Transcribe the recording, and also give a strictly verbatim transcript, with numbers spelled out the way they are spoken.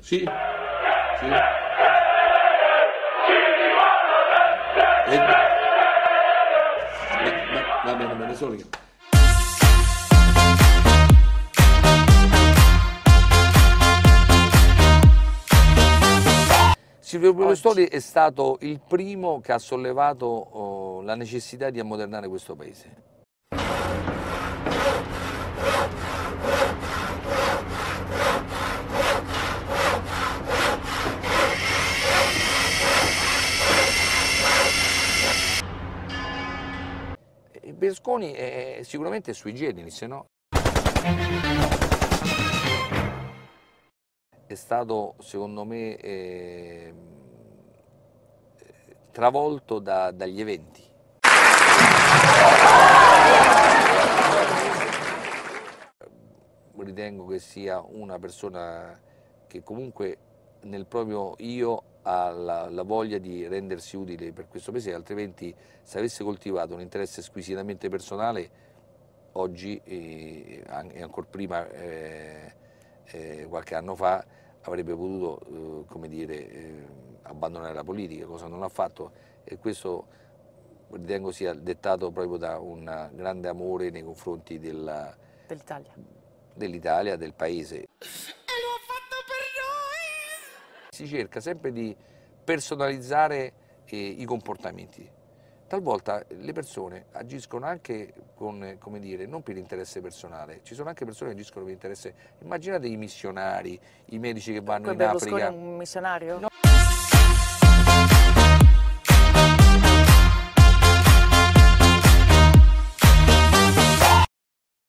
Sì, sì. E... Va, va bene, me ne so che... Silvio Berlusconi è stato il primo che ha sollevato oh, la necessità di ammodernare questo paese. E Berlusconi è sicuramente sui generis, no? È stato, secondo me, eh, travolto da, dagli eventi. Ritengo che sia una persona che comunque nel proprio io ha la, la voglia di rendersi utile per questo paese, altrimenti se avesse coltivato un interesse squisitamente personale, oggi e, e ancora prima, eh, eh, qualche anno fa, avrebbe potuto eh, come dire, eh, abbandonare la politica, cosa non ha fatto, e questo ritengo sia dettato proprio da un grande amore nei confronti dell'Italia, dell del paese. E lo ha fatto per noi! Si cerca sempre di personalizzare eh, i comportamenti. Talvolta le persone agiscono anche con, come dire, non per interesse personale, ci sono anche persone che agiscono per interesse. Immaginate i missionari, i medici che vanno in Africa. Berlusconi è un missionario? No,